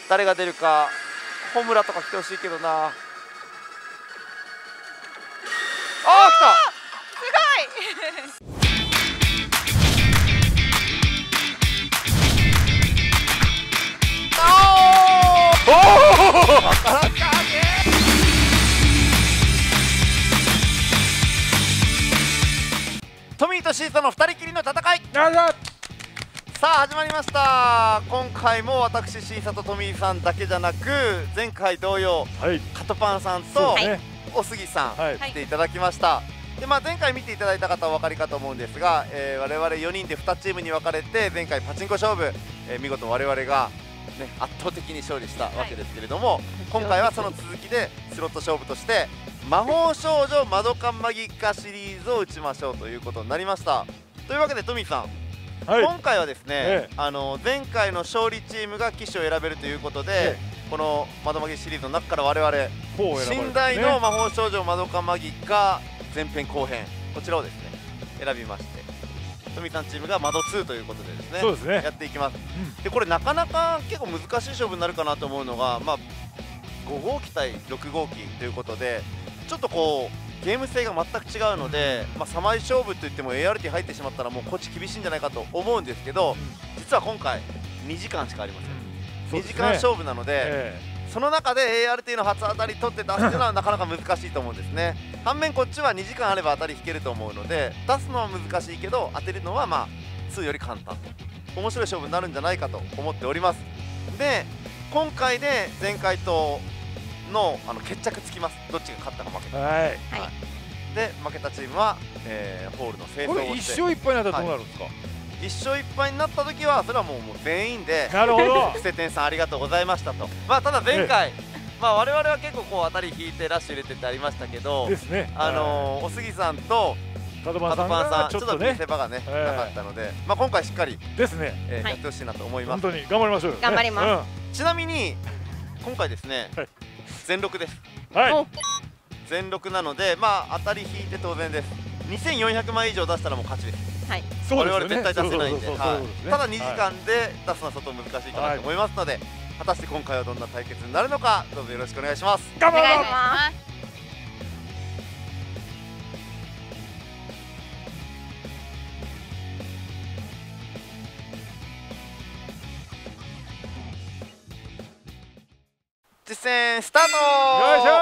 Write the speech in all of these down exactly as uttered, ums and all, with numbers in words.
誰が出るか。穂村とか来てほしいけどな。ああ来た。 すごいおおトミーとシーサのふたりきりの戦い。さあ始まりました。今回も私シーサとトミーさんだけじゃなく、前回同様、はい、カトパンさんとおすぎさん、はい、来ていただきました。で、まあ、前回見ていただいた方はお分かりかと思うんですが、えー、我々よにんでにチームに分かれて前回パチンコ勝負、えー、見事我々が、ね、圧倒的に勝利したわけですけれども、はい、今回はその続きでスロット勝負として魔法少女マドカマギカシリーズを打ちましょうということになりました。というわけでトミーさん、はい、今回はですね、ええ、あの前回の勝利チームが騎士を選べるということで、ええ、このマドマギシリーズの中から我々寝台の魔法少女マドカマギカ前編後編、こちらをですね選びまして、トミーさんチームがマドツーということでですね、そうですね、やっていきます。うん、でこれなかなか結構難しい勝負になるかなと思うのが、まあ、ご号機対ろく号機ということで、ちょっとこうゲーム性が全く違うので、まあ、さまい勝負といっても エーアールティー 入ってしまったらもうこっち厳しいんじゃないかと思うんですけど、実は今回にじかんしかありません。うん、にじかん勝負なので、えー、その中で エーアールティー の初当たり取って出すというのはなかなか難しいと思うんですね。反面こっちはにじかんあれば当たり引けると思うので、出すのは難しいけど当てるのはまあにより簡単と、面白い勝負になるんじゃないかと思っております。で今回で前回とのあの決着つきます。どっちが勝ったか負けたか。はい、はい、で負けたチームは、えー、ホールの清掃をして、これいっ勝いっ敗になったらどうなるんですか。はい、いっ勝いっ敗になった時はそれはもう、もう全員でなるほど伏せ店さんありがとうございましたと。まあただ前回、まあ我々は結構こう当たり引いてラッシュ入れてってありましたけど、ですね、あのー、おすぎさんとカドパンさんちょっと見せ場がね、えー、なかったので、まあ今回しっかりですね、えーはい、やってほしいなと思います。本当に頑張りましょう。頑張ります。うん、ちなみに今回ですね、はい、全録です。はい。全録なので、まあ当たり引いて当然です。にせんよんひゃくまい以上出したらもう勝ちです。はい。我々絶対出せないんで、ただにじかんで出すのは相当難しいかなと思いますので、果たして今回はどんな対決になるのか、どうぞよろしくお願いします。頑張ります。実践スタート。よいしょ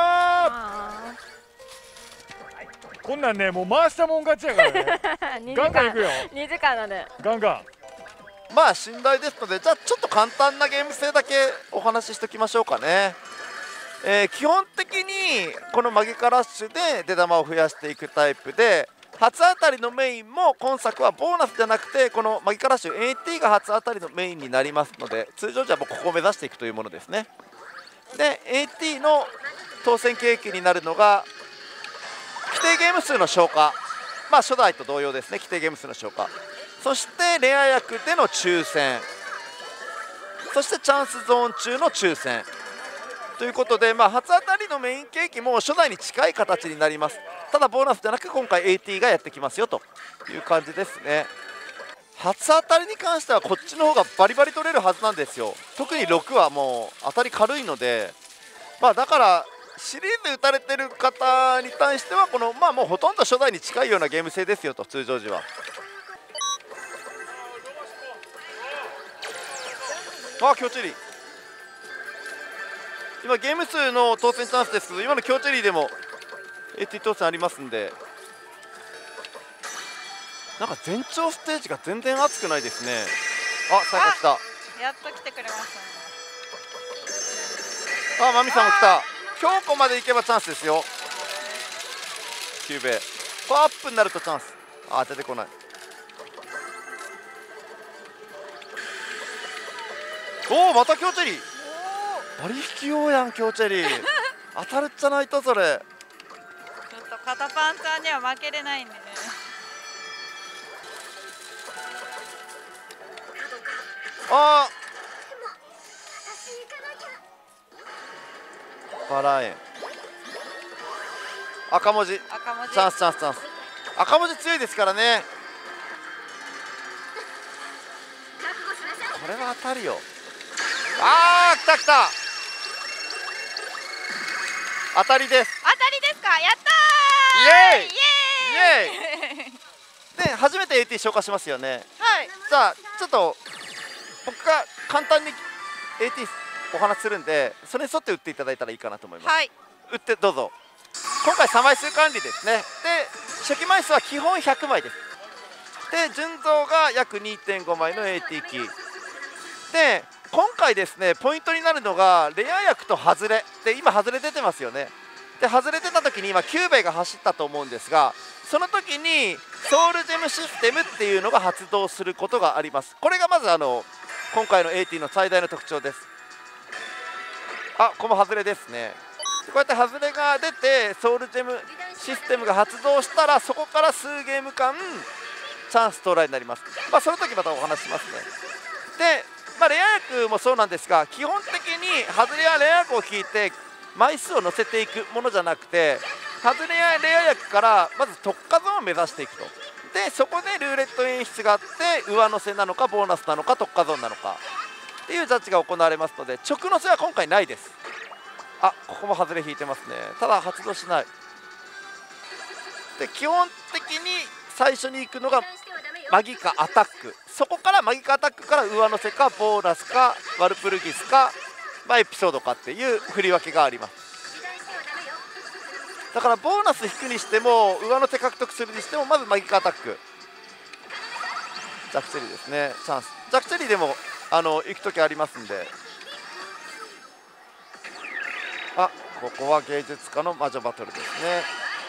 ー。こんなんね、もう回したもん勝ちやからね。ガンガンいくよ。にじかんなんでガンガン。まあ信頼ですので、じゃあちょっと簡単なゲーム性だけお話ししておきましょうかね。えー、基本的にこのマギカラッシュで出玉を増やしていくタイプで、初当たりのメインも今作はボーナスじゃなくてこのマギカラッシュ エーティー が初当たりのメインになりますので、通常じゃもうここを目指していくというものですね。で エーティー の当選契機になるのが規定ゲーム数の消化、まあ初代と同様ですね、規定ゲーム数の消化、そしてレア役での抽選、そしてチャンスゾーン中の抽選ということで、まあ、初当たりのメイン契機も初代に近い形になります。ただボーナスじゃなく今回 エーティー がやってきますよという感じですね。初当たりに関してはこっちの方がバリバリ取れるはずなんですよ。特にろくはもう当たり軽いので、まあだからシリーズで打たれてる方に対してはこのまあもうほとんど初代に近いようなゲーム性ですよと、通常時は。ああ強チェリー、今ゲーム数の当選チャンスですけど、今の強チェリーでも エーティー 当選ありますんで、なんか前兆ステージが全然熱くないですね。あ、最後来た。やっと来てくれましたね。あ、マミさんも来た。京子まで行けばチャンスですよ。キューベこれアップになるとチャンス。あ、出てこない。おお、また強チェリー。バリ引きようやん強チェリー。当たるっちゃないとそれ。ちょっとカタパンさんには負けれないんでね。あー、バラ園赤文字、赤文字チャンスチャンスチャンス。赤文字強いですからね。これは当たるよ。 あー来た来た、当たりです。 当たりですか。やったー。 イエーイイエーイで初めて エーティー 消化しますよね。 はい。 じゃあちょっと僕が簡単に エーティー お話しするんで、それに沿って打っていただいたらいいかなと思います。 はい。 打ってどうぞ。今回さんまい数管理ですね。で初期枚数は基本ひゃくまいです。で純増が約 にてんご 枚の エーティー 機で、今回ですねポイントになるのがレア役と外れで、今外れ出てますよね。で外れ出た時に今キューベイが走ったと思うんですが、その時にソウルジェムシステムっていうのが発動することがあります。これがまずあの今回の エーティー の最大の特徴です。あ、ここも外れですね。こうやって外れが出てソウルジェムシステムが発動したら、そこから数ゲーム間チャンス到来になります。まあその時またお話しますね。で、まあ、レア役もそうなんですが、基本的に外れやレア役を引いて枚数を乗せていくものじゃなくて、外れやレア役からまず特化ゾーンを目指していくと。でそこでルーレット演出があって、上乗せなのかボーナスなのか特化ゾーンなのかっていうジャッジが行われますので、直乗せは今回ないです。あ、ここも外れ引いてますね。ただ発動しない。で基本的に最初に行くのがマギかアタック、そこからマギかアタックから上乗せかボーナスかワルプルギスか、まあ、エピソードかっていう振り分けがあります。だからボーナス引くにしても上乗せ獲得するにしても、まずマギかアタック、ジャックチェリーですね。チャンスジャックチェリーでもあの行く時ありますんで。あ、ここは芸術家の魔女バトルですね。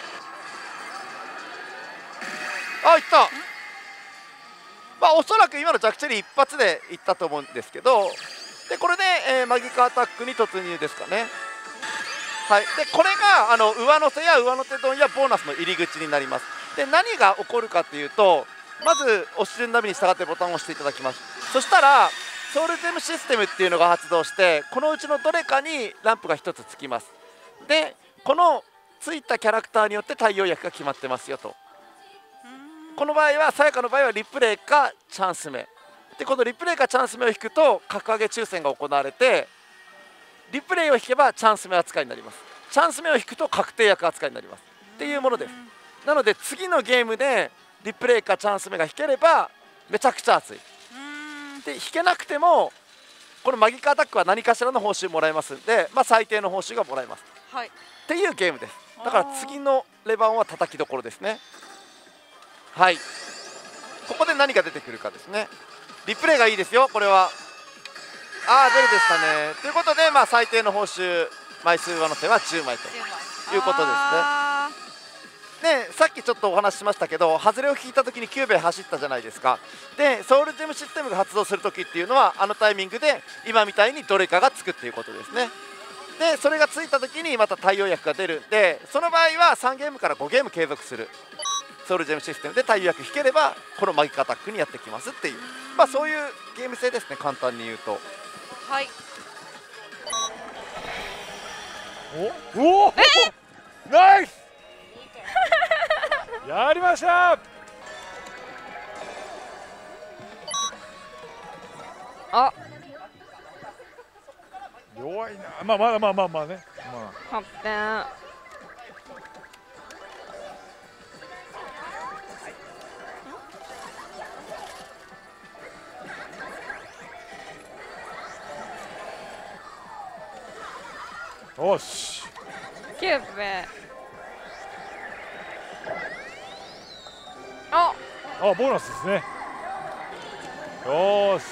あ、いった。まあおそらく今のジャックチェリー一発でいったと思うんですけど、でこれで、えー、マギカアタックに突入ですかね。はい、でこれがあの上乗せや上乗せドンやボーナスの入り口になります。で何が起こるかというと、まず押し順ナビに従ってボタンを押していただきます。そしたらソウルジェムシステムっていうのが発動して、このうちのどれかにランプがひとつつきます。でこのついたキャラクターによって太陽役が決まってますよと。この場合はさやかの場合はリプレイかチャンス目で、このリプレイかチャンス目を引くと格上げ抽選が行われて、リプレイを引けばチャンス目扱いになります。チャンス目を引くと確定役扱いになりますっていうものです。なので次のゲームでリプレイかチャンス目が引ければめちゃくちゃ熱い。で引けなくてもこのマギカアタックは何かしらの報酬もらえますんで、まあ、最低の報酬がもらえます、はい、っていうゲームです。だから次のレバンは叩きどころですね。はい、ここで何が出てくるかですね。リプレイがいいですよこれは。ああ出るでしたね。ということで、まあ、最低の報酬枚数上乗せはじゅうまいということですね。でさっきちょっとお話ししましたけど、外れを引いた時にキューベイ走ったじゃないですか。でソウルジェムシステムが発動する時っていうのはあのタイミングで今みたいにどれかがつくっていうことですね。でそれがついた時にまた太陽役が出るんで、その場合はさんゲームからごゲーム継続するソウルジェムシステムで太陽役引ければこのマギカアタックにやってきますっていう、まあそういうゲーム性ですね、簡単に言うと。 はい。 おおナイスやりました。 あ、 弱いな。まあまあまあまあまあね、まあ、はっぺん。よしキューベイ。ああ、ボーナスですね。よーし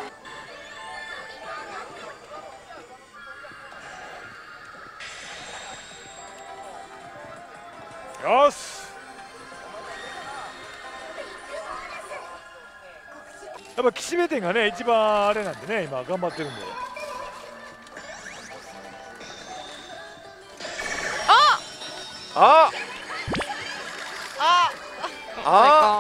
よしやっぱ岸辺店がね一番あれなんでね、今頑張ってるんで。 あああ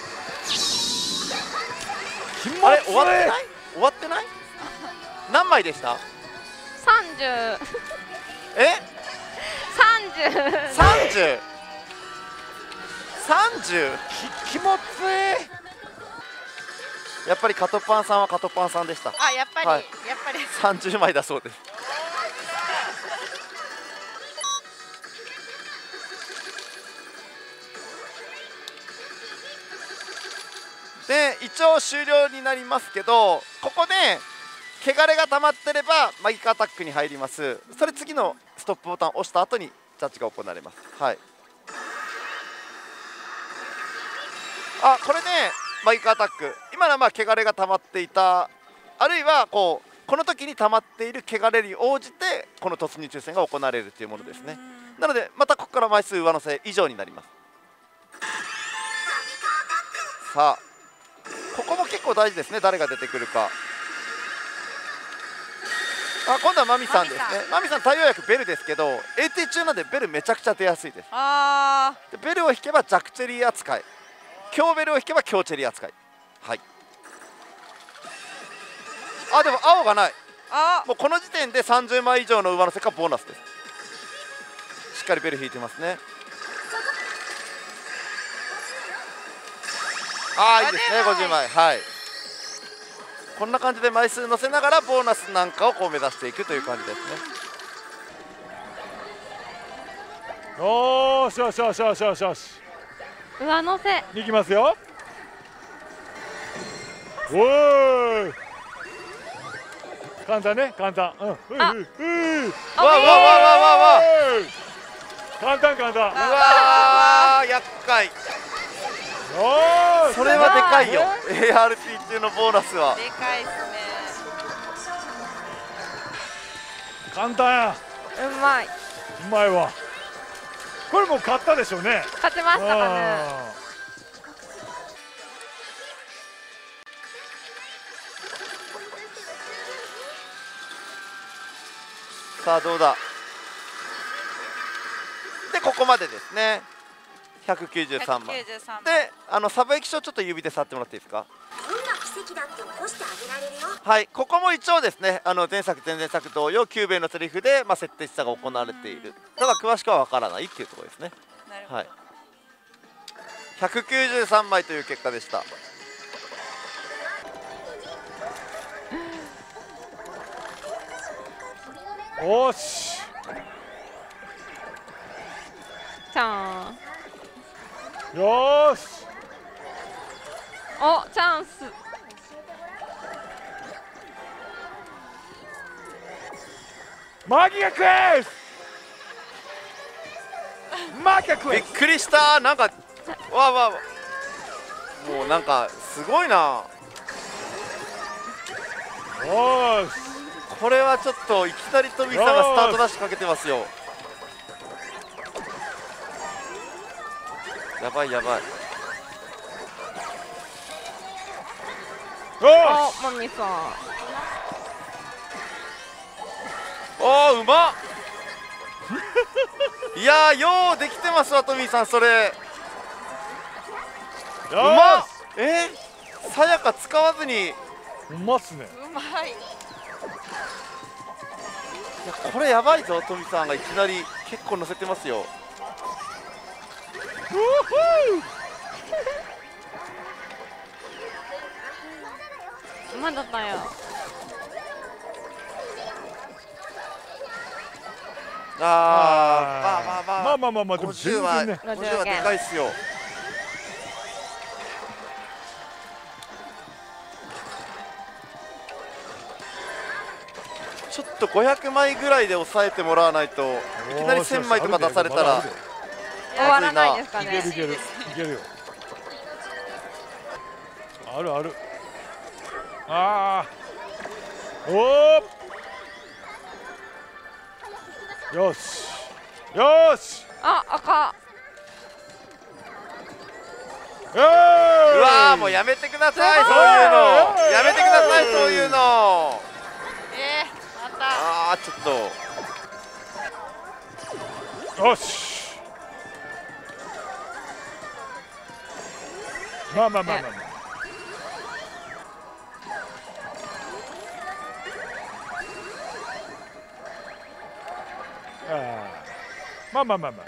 気持ちいい。 あれ終わってない終わってない何枚でした？ 三十。 え三十。 三十三十気持ちいい。 やっぱりカトパンさんはカトパンさんでした。 あ、やっぱり、 はい、 やっぱりさんじゅうまいだそうです。で一応終了になりますけど、ここで汚れが溜まってればマギカアタックに入ります。それ次のストップボタンを押した後にジャッジが行われます。はい、あ、これでマギカアタック、今のはまあ汚れが溜まっていた、あるいはこうこの時に溜まっている汚れに応じてこの突入抽選が行われるというものですね。なのでまたここから枚数上乗せ以上になります。さあここも結構大事ですね、誰が出てくるか。あ、今度はマミさんですね。マミさん対応薬ベルですけど エーティー 中なんでベルめちゃくちゃ出やすいです。 あでベルを引けばジャックチェリー扱い、強ベルを引けば強チェリー扱い。はい、あ、でも青がない。 あ、 もうこの時点でさんじゅうまい以上の上乗せかボーナスです。しっかりベル引いてますね。ああ、いいですね、ごじゅうまい。はい、こんな感じで枚数乗せながらボーナスなんかをこう目指していくという感じですね。 よーしよしよしよしよしよし、 上乗せいきますよ。おーい、簡単ね、簡単。うん、うあうううわわわわわわ、 簡単簡単。 うわー、厄介。 よーし、 それはでかいよ。 エーアールピー 中のボーナスはでかいっすね。 簡単や。 うまい。 うまいわ。これもう勝ったでしょうね。 勝ちましたかね。 あさあどうだ。でここまでですね。ひゃくきゅうじゅうさんまいで、あのサブ液晶ちょっと指で触ってもらっていいですか。はい、ここも一応ですね、あの前作前々作同様キューベイのセリフで、まあ、設定示唆が行われている。ただ詳しくは分からないっていうところですね。はい、ひゃくきゅうじゅうさんまいという結果でした。 おーし、 ちゃん。 よーし、 お、チャンス。 マギがクエスマギがクびっエスくりした。なんかわあわあわあ、もうなんかすごいな。 おーし、 これはちょっといきなり富井さんがスタートダッシュかけてますよ。やばいやばい。 よーし、 お、マミさん。 おー、うまっいやー、ようできてますわトミーさん。それうよまっ。 ーし、 えー、さやか使わずに。 うまっすね。 うまい。 いやこれやばいぞ。トミーさんがいきなり結構乗せてますよ。 うふまだだよ。 あー、まあまあまあまあまあまあまあ、でもごじゅうは全然ね。 ごじゅうはでかいっすよ。ちょっとごひゃくまいぐらいで抑えてもらわないと、いきなりせんまいとか出されたら終わらないですかね。 いけるいけるいけるよ。あるある。ああ、おお、よしよし、 あ、赤。 えーうわー、もうやめてください、そういうの。やめてください、そういうの。 えー、また。 あー、ちょっと。 よし、まあまあまあまあまあ、あー、まあまあまあまあ、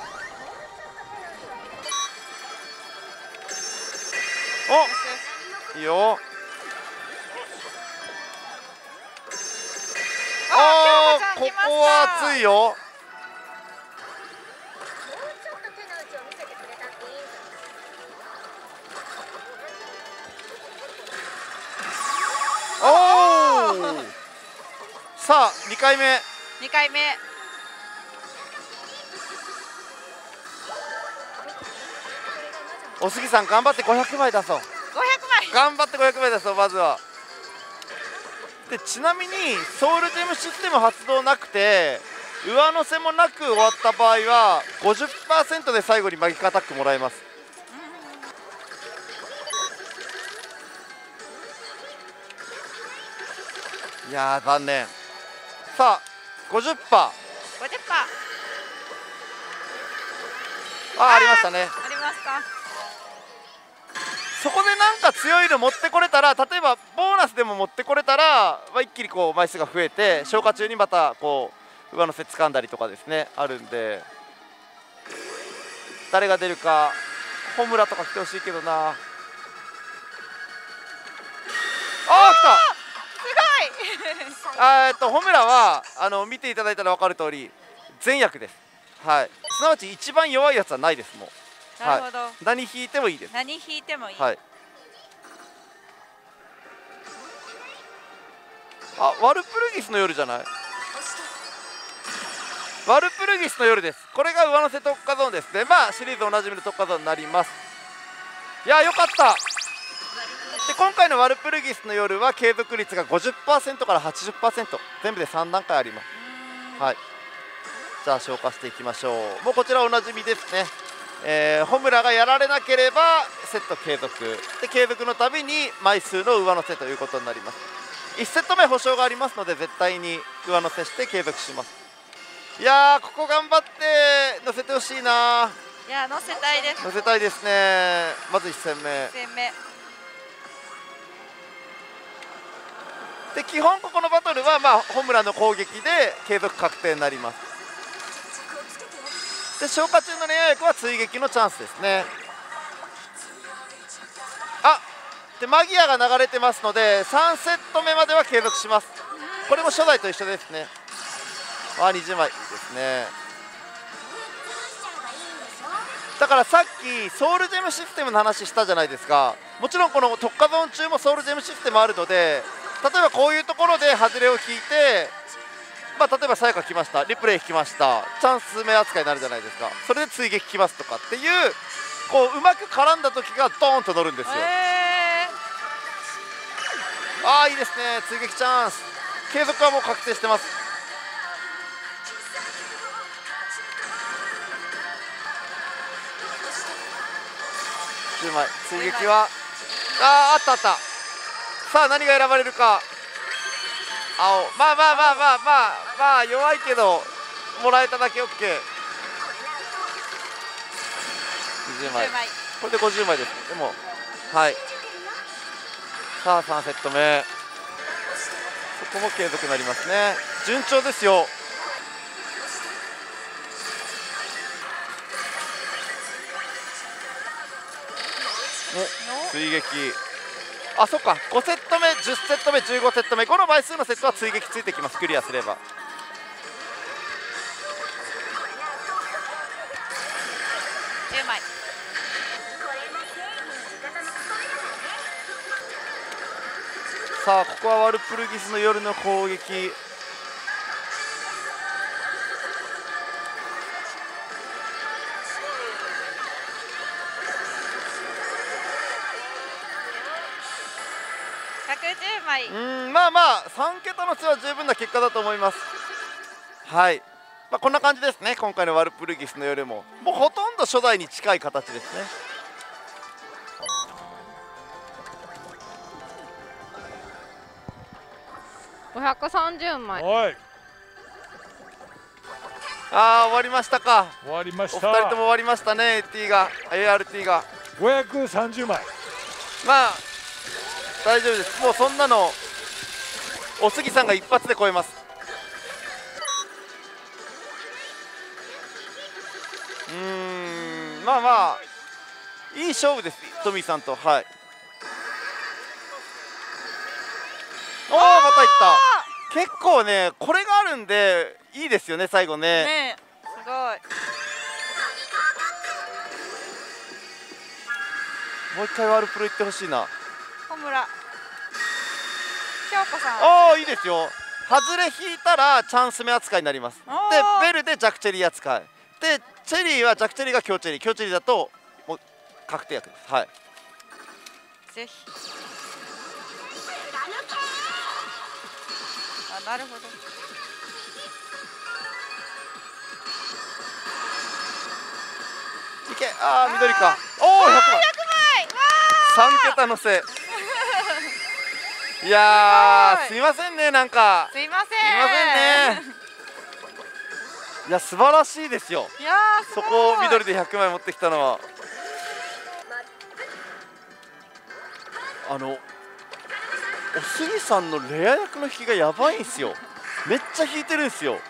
お、 いいよ。 あー、 ここは熱いよ。おお。さあにかいめ。 にかいめ。 おすぎさん頑張ってごひゃくまい出そう。 ごひゃくまい。 頑張ってごひゃくまい出そうまずは。でちなみにソウルジェムシステム発動なくて上乗せもなく終わった場合は ごじゅっパーセント で最後にマギカアタックもらえます。いやー残念。さあ ごじゅっパーセント。 ごじゅっパーセント。 ああ、ありましたね。 ありました。 そこでなんか強いの持ってこれたら、例えばボーナスでも持ってこれたら、まあ、一気にこう枚数が増えて消化中にまたこう上乗せ掴んだりとかですねあるんで、誰が出るかホムラとか来てほしいけどな。ああ来た。 すごい。 あーえっとホムラはあの見ていただいたら分かる通り全役です。はい、すなわち一番弱いやつはないですもう。 なるほど、 はい、何引いてもいいです。 何引いてもいい。 はい。あ、ワルプルギスの夜じゃない？ワルプルギスの夜です。これが上乗せ特化ゾーンですね。まあシリーズおなじみの特化ゾーンになります。いやよかった。で今回のワルプルギスの夜は継続率が ごじゅっパーセント から はちじゅっパーセント、 全部でさん段階あります。はい。じゃあ消化していきましょう。もうこちらおなじみですね。えー、ホムラがやられなければセット継続で、継続のたびに枚数の上乗せということになります。いちセット目保証がありますので絶対に上乗せして継続します。いやーここ頑張って乗せてほしいな。 いや乗せたいです。 乗せたいですね。まずいち戦目いち戦目で、基本ここのバトルはまあホムラの攻撃で継続確定になります。で消化中のレア役は追撃のチャンスですね。あでマギアが流れてますのでさんセット目までは継続します。これも初代と一緒ですね。あにじゅうまいですね。だからさっきソウルジェムシステムの話したじゃないですか。もちろんこの特化ゾーン中もソウルジェムシステムあるので、例えばこういうところで外れを引いて、まあ、例えばさやか来ました、リプレイ引きました、チャンス目扱いになるじゃないですか。それで追撃来ますとかっていう、こううまく絡んだ時がドーンと乗るんですよ。 えー、ああいいですね。追撃チャンス継続はもう確定してます。じゅうまい追撃はあーあったあった。さあ何が選ばれるか。青まあまあまあまあまあまあ弱いけどもらえただけ OK。 にじゅうまいこれでごじゅうまいです。でもはい。さあさんセット目そこも継続になりますね。順調ですよ。お追撃あそっかごセット目じゅっセット目じゅうごセット目この倍数のセットは追撃ついてきます。クリアすれば。 じゅうまいさあここはワルプルギスの夜の攻撃。 ひゃくじゅうまい。 うんまあまあさん桁の差は十分な結果だと思います。はい、まあ、こんな感じですね。今回のワルプルギスの夜ももうほとんど初代に近い形ですね。 ごひゃくさんじゅうまい。 はい、 ああ終わりましたか。 終わりました。 お二人とも終わりましたね。 エーティー が エーアールティー がごひゃくさんじゅうまい。 まあ大丈夫です。もうそんなのおすぎさんが一発で超えます。うーんまあまあいい勝負ですトミーさんと。はいおお、またいった。結構ね、これがあるんでいいですよね、最後ね。 ねえ、すごい。 もう一回ワールプロ行ってほしいな。 小村京子さん。 ああ、いいですよ。外れ引いたらチャンス目扱いになります。でベルでジャックチェリー扱いで、チェリーはジャックチェリーが強チェリー、強チェリーだともう確定役です。はい、 ぜひ。あ、なるほど。 いけ。ああ、緑か。おお、ひゃくまい。さんけたのせいやー、すいませんね、なんかすいません、 すいませんね。いや、素晴らしいですよ。 いやー、 そこを緑でひゃくまい持ってきたのは。あのおすぎさんのレア役の引きがやばいんですよ。めっちゃ引いてるんですよ。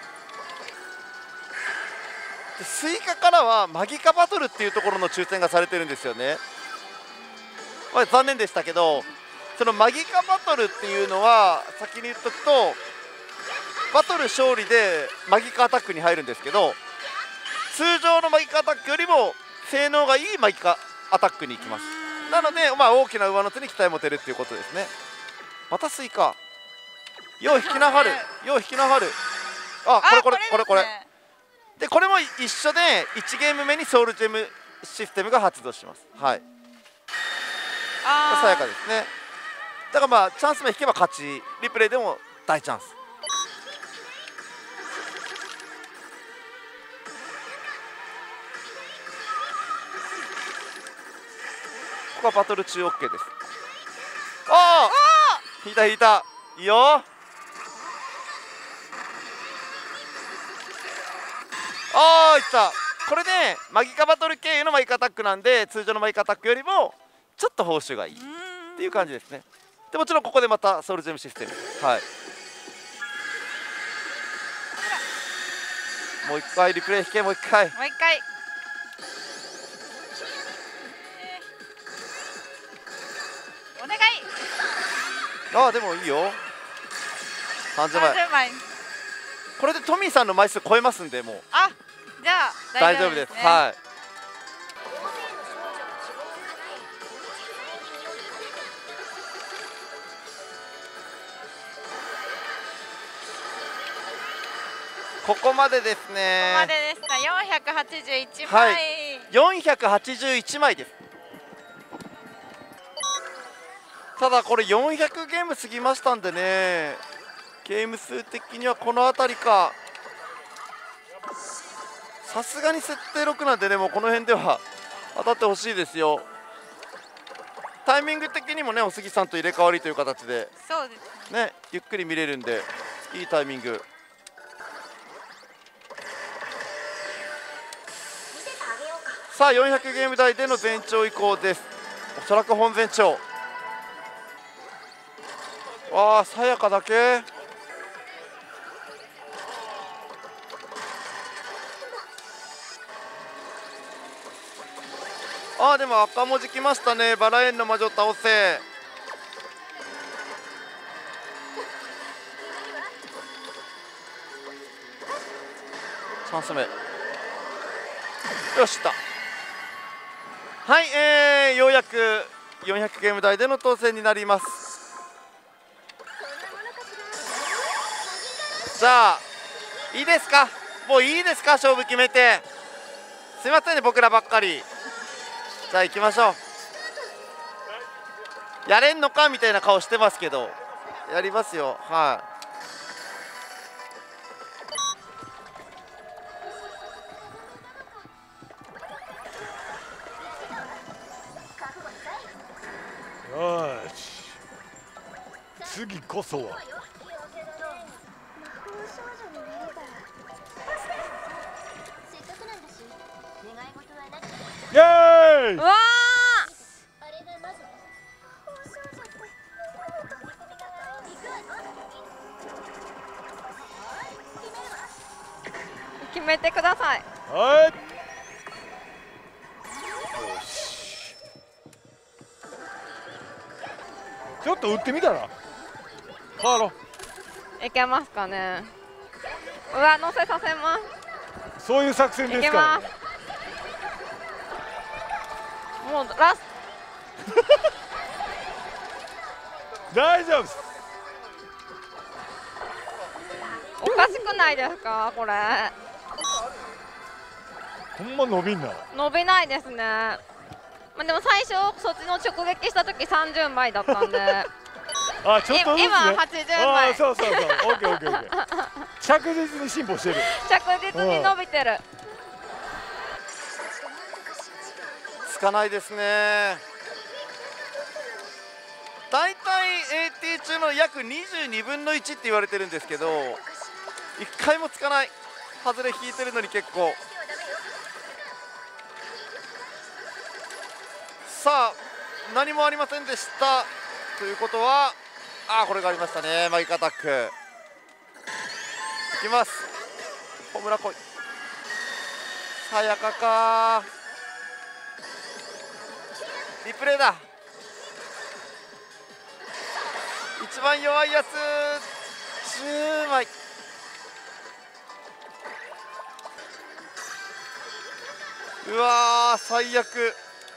でスイカからはマギカバトルっていうところの抽選がされてるんですよね。まあ、残念でしたけど、そのマギカバトルっていうのは先に言っとくと、バトル勝利でマギカアタックに入るんですけど、通常のマギカアタックよりも性能がいいマギカアタックに行きます。なので、まあ、大きな上乗せに期待持てるっていうことですね。またスイカ。よう引きなはる。よう引きなはる。あ、これこれこれこれ。で、これも一緒でいちゲーム目にソウルジェムシステムが発動します。はい。さやかですね。だからまあチャンス目引けば勝ち、リプレイでも大チャンス。ここはバトル中 OK です。ああ、引いた引いた、いいよ。ああ、いった。これでマギカバトル経由のマギカアタックなんで、通常のマギカアタックよりもちょっと報酬がいいっていう感じですね。でもちろんここでまたソウルジェムシステム、はい、もう一回リプレイ引け。もう一回もう一回。お願い。 ああ、でもいいよ。さんじゅうまい。 さんじゅうまい。 これでトミーさんの枚数超えますんで、もうあ、じゃあ大丈夫です。はい。ここまでですね。 ここまででした。よんひゃくはちじゅういちまい。はい、 よんひゃくはちじゅういちまいです。ただこれよんひゃくゲーム過ぎましたんでね、ゲーム数的にはこの辺りか。さすがに設定ろくなんでね、もうこの辺では当たってほしいですよ。タイミング的にもね、おすぎさんと入れ替わりという形で、 そうですね、ゆっくり見れるんでいいタイミング。さあよんひゃくゲーム台での全長移行です。おそらく本全長。わあ、さやかだけ。ああ、でも赤文字きましたね。バラ園の魔女倒せ。さんつめよしった。はい、えー、ようやくよんひゃくゲーム台での当選になります。じゃあいいですか、もういいですか、勝負決めて。すいませんね、僕らばっかり。じゃあ行きましょう。やれんのかみたいな顔してますけど、やりますよ。はい、 よし、次こそは。イエーイ。 うわ決めてください。 はい。よし。ちょっと打ってみたら。 変わろう。 いけますかね。上乗せさせます。 そういう作戦ですから、ね、 もうラス大丈夫です。 おかしくないですかこれ。 ほんま伸びんな。 伸びないですね。まあ、でも最初そっちの直撃した時さんじゅうまいだったんであ、ちょっとずつ、ね、 今はちじゅうまい。 あ、そうそうそう、オッケーオッケーオッケー。着実に進歩してる。 着実に伸びてる。 つかないですね。だいたい エーティー 中の約にじゅうにぶんのいちって言われてるんですけど、いっかいもつかない。外れ引いてるのに結構。さあ何もありませんでしたということは、あーこれがありましたね。マギカアタックいきます。ホムラ来い。さやかかリプレイだ。一番弱いやつじゅうまい。うわー最悪。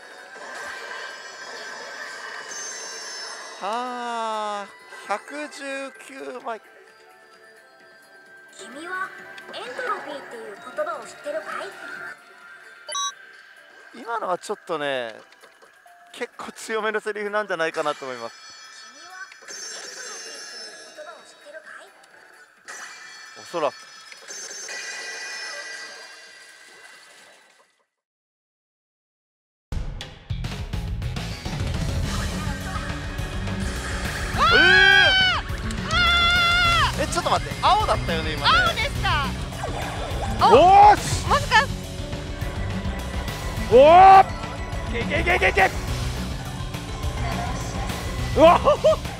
はあひゃくじゅうきゅうまい。 君はエントロピーっていう言葉を知ってるかい？ 今のはちょっとね結構強めのセリフなんじゃないかなと思います。 君はエントロピーっていう言葉を知ってるかい？ おそらくえちょっと待って、青だったよね今ね。 青でした。 おーし、 もしかしおー、けけけけけ、うわ